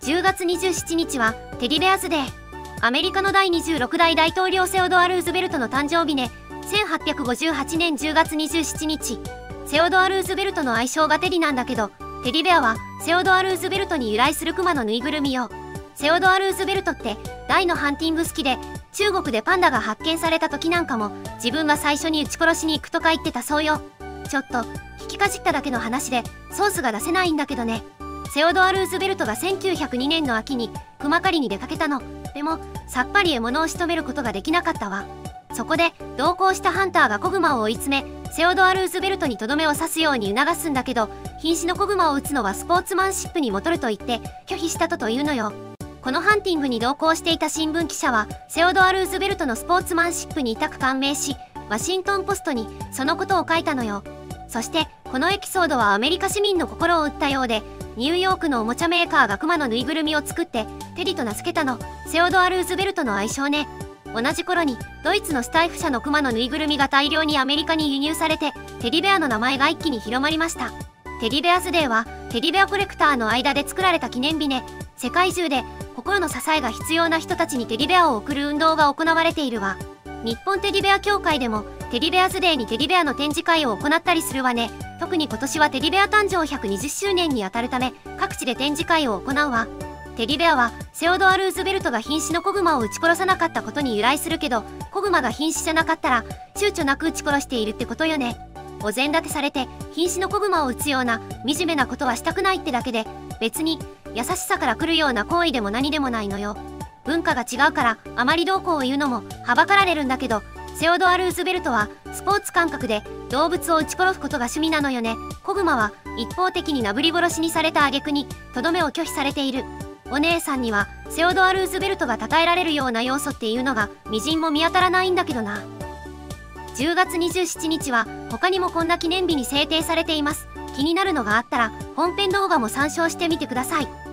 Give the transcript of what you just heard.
10月27日はテディベアズデー。アメリカの第26代大統領セオドア・ルーズベルトの誕生日ね。1858年10月27日。セオドア・ルーズベルトの愛称がテディなんだけど、テディベアはセオドア・ルーズベルトに由来するクマのぬいぐるみよ。セオドア・ルーズベルトって大のハンティング好きで、中国でパンダが発見された時なんかも自分が最初に撃ち殺しに行くとか言ってたそうよ。ちょっと聞きかじっただけの話でソースが出せないんだけどね。セオドア・ルーズベルトが1902年の秋にクマ狩りに出かけたの。でもさっぱり獲物を仕留めることができなかったわ。そこで同行したハンターが子グマを追い詰め、セオドア・ルーズベルトにとどめを刺すように促すんだけど、瀕死の子グマを撃つのはスポーツマンシップにもとると言って拒否したというのよ。このハンティングに同行していた新聞記者はセオドア・ルーズベルトのスポーツマンシップに痛く感銘し、ワシントン・ポストにそのことを書いたのよ。そしてこのエピソードはアメリカ市民の心を打ったようで、ニューヨークのおもちゃメーカーがクマのぬいぐるみを作ってテディと名付けたの。セオドア・ルーズベルトの愛称ね。同じ頃にドイツのスタイフ社のクマのぬいぐるみが大量にアメリカに輸入されて、テディベアの名前が一気に広まりました。テディベアズデーはテディベアコレクターの間で作られた記念日ね。世界中で心の支えが必要な人たちにテディベアを贈る運動が行われているわ。日本テディベア協会でもテディベアズデーにテディベアの展示会を行ったりするわね。特に今年はテディベア誕生120周年にあたるため各地で展示会を行うわ。テディベアはセオドア・ルーズベルトが瀕死の子グマを撃ち殺さなかったことに由来するけど、子グマが瀕死じゃなかったら躊躇なく撃ち殺しているってことよね。お膳立てされて瀕死の子グマを撃つような惨めなことはしたくないってだけで、別に優しさから来るような行為でも何でもないのよ。文化が違うからあまりどうこう言うのもはばかられるんだけど、セオドア・ルーズベルトはスポーツ感覚で動物を撃ち殺すことが趣味なのよね。子グマは一方的になぶり殺しにされた挙句にとどめを拒否されている。お姉さんにはセオドア・ルーズベルトが称えられるような要素っていうのがみじんも見当たらないんだけどな。10月27日は他にもこんな記念日に制定されています。気になるのがあったら本編動画も参照してみてください。